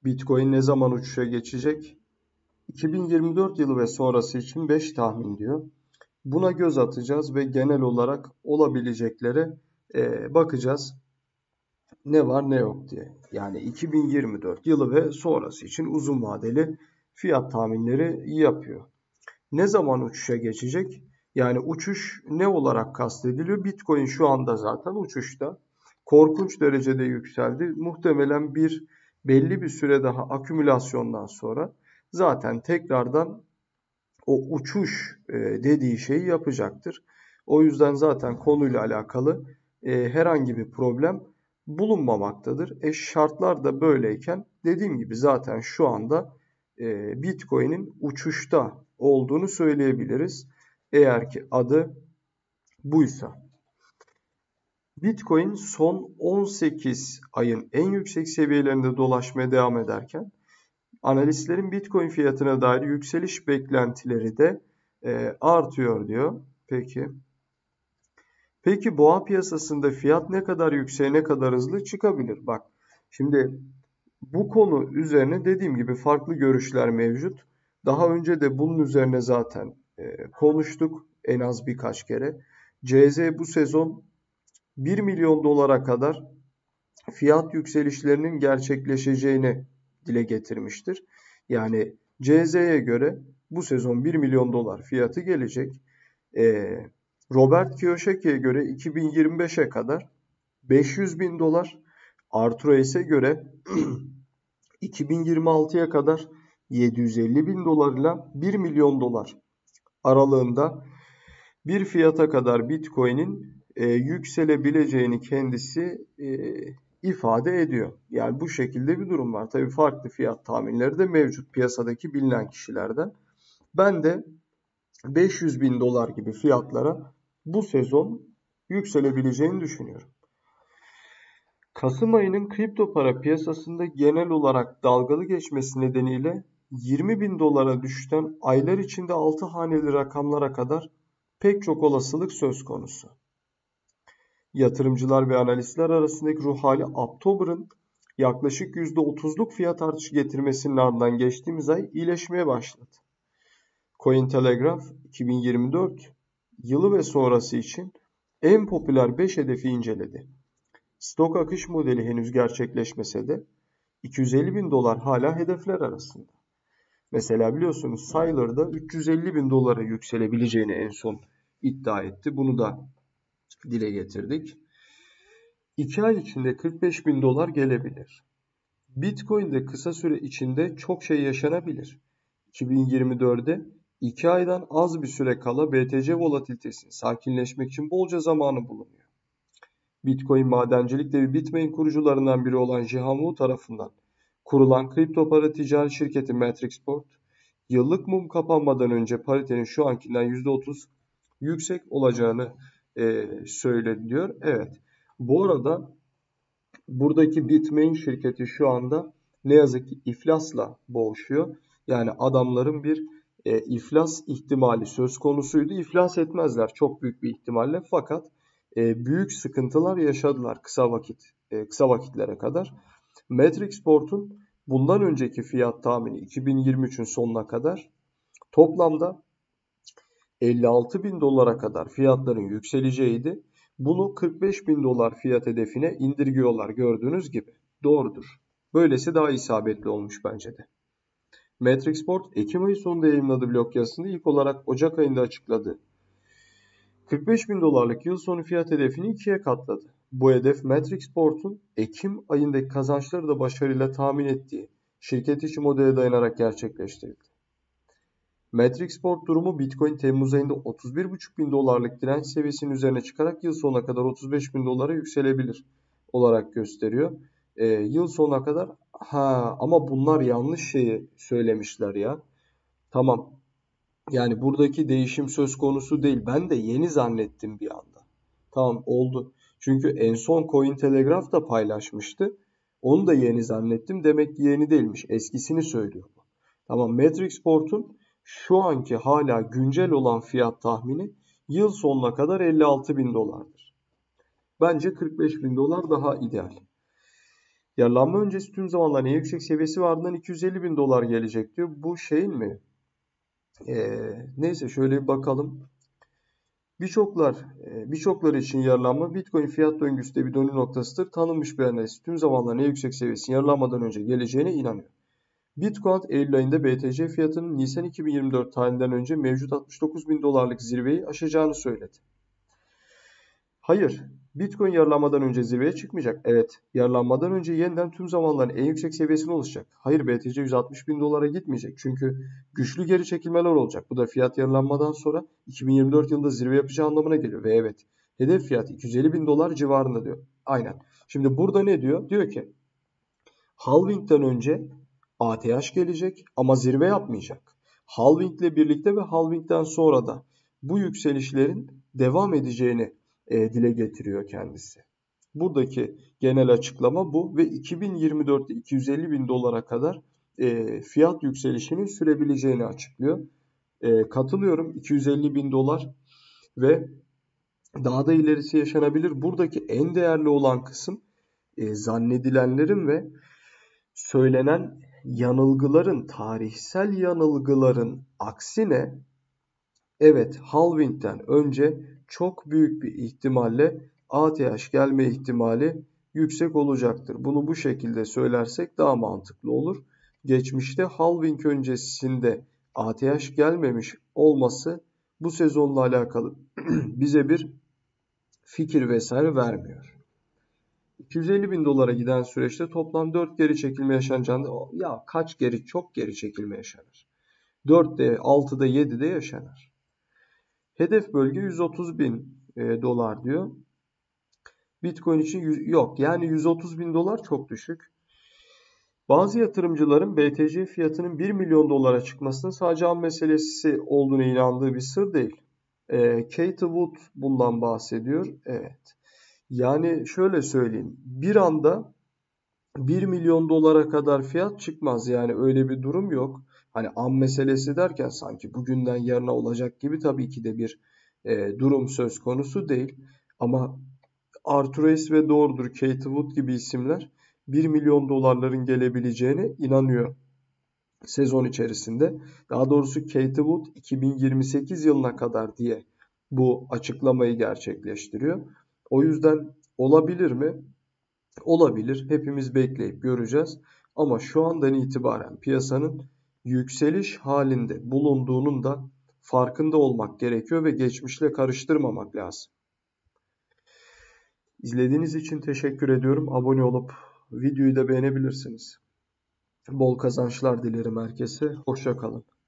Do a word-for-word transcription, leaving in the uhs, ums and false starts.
Bitcoin ne zaman uçuşa geçecek? iki bin yirmi dört yılı ve sonrası için beş tahmin diyor. Buna göz atacağız ve genel olarak olabileceklere e, bakacağız. Ne var ne yok diye. Yani iki bin yirmi dört yılı ve sonrası için uzun vadeli fiyat tahminleri yapıyor. Ne zaman uçuşa geçecek? Yani uçuş ne olarak kastediliyor? Bitcoin şu anda zaten uçuşta. Korkunç derecede yükseldi. Muhtemelen bir belli bir süre daha akümülasyondan sonra zaten tekrardan o uçuş e, dediği şeyi yapacaktır. O yüzden zaten konuyla alakalı e, herhangi bir problem bulunmamaktadır. E şartlar da böyleyken dediğim gibi zaten şu anda e, Bitcoin'in uçuşta olduğunu söyleyebiliriz. Eğer ki adı buysa. Bitcoin son on sekiz ayın en yüksek seviyelerinde dolaşmaya devam ederken analistlerin Bitcoin fiyatına dair yükseliş beklentileri de e, artıyor diyor. Peki. Peki boğa piyasasında fiyat ne kadar yükseğe ne kadar hızlı çıkabilir? Bak şimdi bu konu üzerine dediğim gibi farklı görüşler mevcut. Daha önce de bunun üzerine zaten e, konuştuk en az birkaç kere. C Z bu sezon bir milyon dolara kadar fiyat yükselişlerinin gerçekleşeceğini dile getirmiştir. Yani C Z'ye göre bu sezon bir milyon dolar fiyatı gelecek. Ee, Robert Kiyosaki'ye göre iki bin yirmi beşe kadar beş yüz bin dolar. Arthur Ace'e göre iki bin yirmi altıya kadar yedi yüz elli bin dolarla bir milyon dolar aralığında bir fiyata kadar Bitcoin'in e, yükselebileceğini kendisi e, ifade ediyor. Yani bu şekilde bir durum var. Tabii farklı fiyat tahminleri de mevcut piyasadaki bilinen kişilerden. Ben de beş yüz bin dolar gibi fiyatlara bu sezon yükselebileceğini düşünüyorum. Kasım ayının kripto para piyasasında genel olarak dalgalı geçmesi nedeniyle yirmi bin dolara düşten aylar içinde altı haneli rakamlara kadar pek çok olasılık söz konusu. Yatırımcılar ve analistler arasındaki ruh hali Oktober'ın yaklaşık yüzde otuzluk fiyat artışı getirmesinin ardından geçtiğimiz ay iyileşmeye başladı. Cointelegraph iki bin yirmi dört yılı ve sonrası için en popüler beş hedefi inceledi. Stok akış modeli henüz gerçekleşmese de iki yüz elli bin dolar hala hedefler arasında. Mesela biliyorsunuz Saylor'da üç yüz elli bin dolara yükselebileceğini en son iddia etti. Bunu da dile getirdik. iki ay içinde kırk beş bin dolar gelebilir. Bitcoin'de kısa süre içinde çok şey yaşanabilir. iki bin yirmi dörde iki aydan az bir süre kala B T C volatilitesinin sakinleşmek için bolca zamanı bulunuyor. Bitcoin madencilik devi Bitmain kurucularından biri olan Jihan Wu tarafından kurulan kripto para ticari şirketi Matrixport, yıllık mum kapanmadan önce paritenin şu ankinden yüzde otuz yüksek olacağını e, söyleniyor. Evet. Bu arada buradaki Bitmain şirketi şu anda ne yazık ki iflasla boğuşuyor. Yani adamların bir e, iflas ihtimali söz konusuydu. İflas etmezler çok büyük bir ihtimalle fakat e, büyük sıkıntılar yaşadılar kısa vakit e, kısa vakitlere kadar. Matrixport'un bundan önceki fiyat tahmini iki bin yirmi üçün sonuna kadar toplamda elli altı bin dolara kadar fiyatların yükseleceğiydi. Bunu kırk beş bin dolar fiyat hedefine indirgiyorlar gördüğünüz gibi. Doğrudur. Böylesi daha isabetli olmuş bence de. Matrixport Ekim ayı sonunda yayınladığı blog yazısında ilk olarak Ocak ayında açıkladı. kırk beş bin dolarlık yıl sonu fiyat hedefini ikiye katladı. Bu hedef Matrixport'un Ekim ayındaki kazançları da başarıyla tahmin ettiği şirket içi modele dayanarak gerçekleştirildi. Matrixport durumu Bitcoin Temmuz ayında otuz bir buçuk bin dolarlık direnç seviyesinin üzerine çıkarak yıl sonuna kadar otuz beş bin dolara yükselebilir olarak gösteriyor. Ee, yıl sonuna kadar ha ama bunlar yanlış şeyi söylemişler ya. Tamam. Yani buradaki değişim söz konusu değil. Ben de yeni zannettim bir anda. Tamam oldu. Çünkü en son Cointelegraph da paylaşmıştı. Onu da yeni zannettim. Demek ki yeni değilmiş. Eskisini söylüyor. Tamam Matrixport'un şu anki hala güncel olan fiyat tahmini yıl sonuna kadar elli altı bin dolardır. Bence kırk beş bin dolar daha ideal. Yararlanma öncesi tüm zamanların en yüksek seviyesi ve ardından iki yüz elli bin dolar gelecek diyor. Bu şeyin mi? Ee, neyse şöyle bir bakalım. Birçoklar, e, birçokları için yararlanma Bitcoin fiyat döngüsünde bir dönüm noktasıdır. Tanınmış bir analist tüm zamanların en yüksek seviyesinin yararlanmadan önce geleceğine inanıyor. Bitcoin Eylül ayında B T C fiyatının Nisan iki bin yirmi dört tarihinden önce mevcut altmış dokuz bin dolarlık zirveyi aşacağını söyledi. Hayır, Bitcoin yararlanmadan önce zirveye çıkmayacak. Evet, yararlanmadan önce yeniden tüm zamanların en yüksek seviyesine ulaşacak. Hayır, B T C yüz altmış bin dolara gitmeyecek. Çünkü güçlü geri çekilmeler olacak. Bu da fiyat yararlanmadan sonra iki bin yirmi dört yılında zirve yapacağı anlamına geliyor. Ve evet, hedef fiyat iki yüz elli bin dolar civarında diyor. Aynen. Şimdi burada ne diyor? Diyor ki halving'den önce A T H gelecek ama zirve yapmayacak. Halving ile birlikte ve halving'den sonra da bu yükselişlerin devam edeceğini e, dile getiriyor kendisi. Buradaki genel açıklama bu ve iki bin yirmi dörtte iki yüz elli bin dolara kadar e, fiyat yükselişinin sürebileceğini açıklıyor. E, katılıyorum, iki yüz elli bin dolar ve daha da ilerisi yaşanabilir. Buradaki en değerli olan kısım e, zannedilenlerin ve söylenen yanılgıların, tarihsel yanılgıların aksine evet halving'den önce çok büyük bir ihtimalle A T H gelme ihtimali yüksek olacaktır. Bunu bu şekilde söylersek daha mantıklı olur. Geçmişte halving öncesinde A T H gelmemiş olması bu sezonla alakalı bize bir fikir vesaire vermiyor. iki yüz elli bin dolara giden süreçte toplam dört geri çekilme yaşanacağında ya kaç geri çok geri çekilme yaşanır. dörtte, altıda, yedide yaşanır. Hedef bölge yüz otuz bin e, dolar diyor. Bitcoin için yüz, yok yani yüz otuz bin dolar çok düşük. Bazı yatırımcıların B T C fiyatının bir milyon dolara çıkmasının sadece an meselesi olduğunu inandığı bir sır değil. E, Katie Wood bundan bahsediyor. Evet. Yani şöyle söyleyeyim. Bir anda bir milyon dolara kadar fiyat çıkmaz. Yani öyle bir durum yok. Hani an meselesi derken sanki bugünden yarına olacak gibi tabii ki de bir e, durum söz konusu değil. Ama Arthur Ashe ve doğrudur Katie Wood gibi isimler bir milyon dolarların gelebileceğine inanıyor sezon içerisinde. Daha doğrusu Katie Wood iki bin yirmi sekiz yılına kadar diye bu açıklamayı gerçekleştiriyor. O yüzden olabilir mi? Olabilir. Hepimiz bekleyip göreceğiz. Ama şu andan itibaren piyasanın yükseliş halinde bulunduğunun da farkında olmak gerekiyor ve geçmişle karıştırmamak lazım. İzlediğiniz için teşekkür ediyorum. Abone olup videoyu da beğenebilirsiniz. Bol kazançlar dilerim herkese. Hoşça kalın.